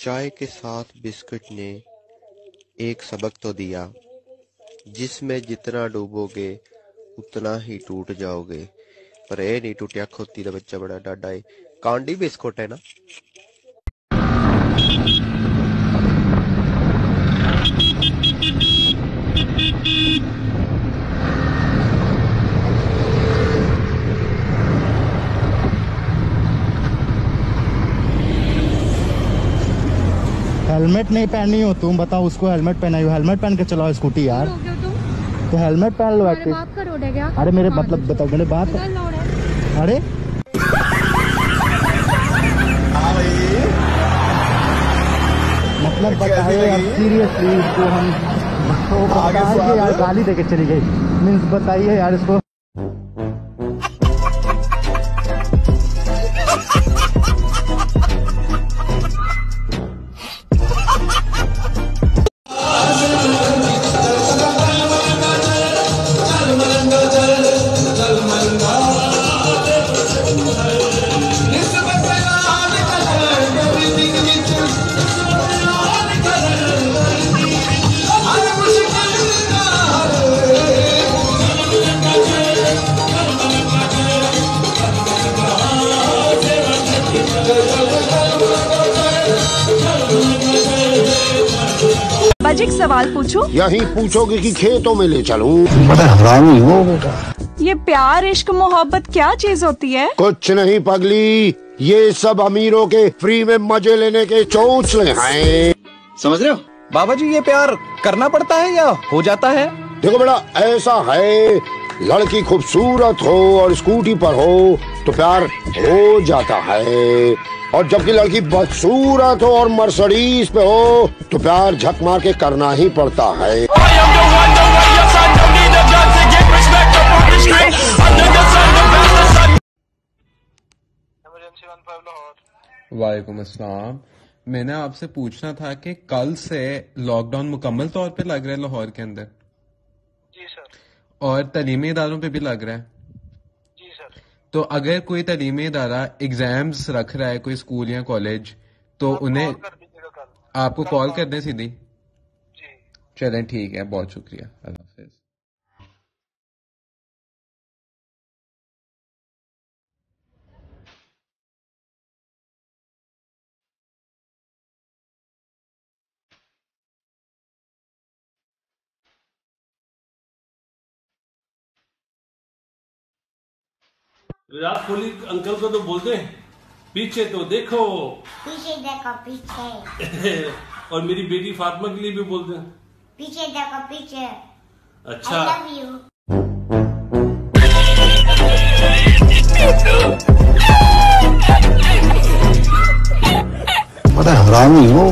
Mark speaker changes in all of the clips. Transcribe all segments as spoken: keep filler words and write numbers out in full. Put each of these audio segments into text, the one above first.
Speaker 1: चाय के साथ बिस्कुट ने एक सबक तो दिया, जिसमें जितना डूबोगे उतना ही टूट जाओगे। पर ए नहीं टूटिया खोती दा बच्चा बड़ा डाडा है। कांडी बिस्कुट है ना।
Speaker 2: हेलमेट नहीं पहनी हो तुम, बताओ उसको हेलमेट पहनाई हो। हेलमेट पहन के चलाओ स्कूटी यार। तो हेलमेट पहन लो।
Speaker 3: अरे बात का रोड है क्या?
Speaker 2: अरे मेरे मतलब बताओ मेरे बात। अरे मतलब बताइए यार सीरियसली इसको हम तो बताइए यार, गाली देके चली गई। मीन्स बताइए यार इसको।
Speaker 3: बाजी एक सवाल पूछूं?
Speaker 4: यही पूछोगे कि खेतों में ले चलूं?
Speaker 5: बड़ा हरामी हो बेटा।
Speaker 3: ये प्यार इश्क मोहब्बत क्या चीज होती है?
Speaker 4: कुछ नहीं पगली, ये सब अमीरों के फ्री में मजे लेने के चौंचले हैं।
Speaker 5: समझ रहे हो बाबा जी, ये प्यार करना पड़ता है या हो जाता है?
Speaker 4: देखो बेटा, ऐसा है, लड़की खूबसूरत हो और स्कूटी पर हो तो प्यार हो जाता है, और जबकि लड़की बदसूरत हो और मर्सिडीज पे हो तो प्यार झक मार के करना ही पड़ता है।
Speaker 6: वालेकुम अस्सलाम। मैंने आपसे पूछना था कि कल से लॉकडाउन मुकम्मल तौर पे लग रहा है लाहौर के अंदर?
Speaker 7: जी सर।
Speaker 6: और तालीमी इदारों पे भी लग रहा है?
Speaker 7: जी सर।
Speaker 6: तो अगर कोई तालीमी इदारा एग्जाम्स रख रहा है, कोई स्कूल या कॉलेज, तो उन्हें
Speaker 7: कर दीजिएगा कल।
Speaker 6: आपको कॉल कर दें सीधी?
Speaker 7: जी
Speaker 6: चलें ठीक है, बहुत शुक्रिया, अल्लाह हाफिज।
Speaker 8: विराट कोहली अंकल को तो बोलते हैं पीछे तो देखो,
Speaker 9: पीछे देखो पीछे।
Speaker 8: और मेरी बेटी फातिमा के लिए भी बोलते हैं
Speaker 9: पीछे देखो पीछे।
Speaker 8: अच्छा।
Speaker 9: I love you.
Speaker 5: बड़ा हरामी हो।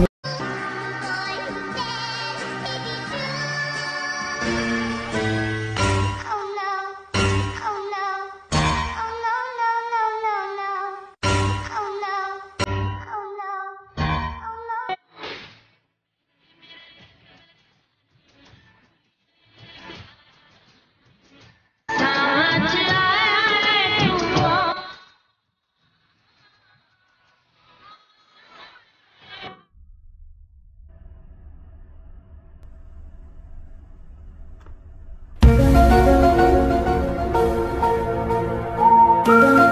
Speaker 9: Thank you.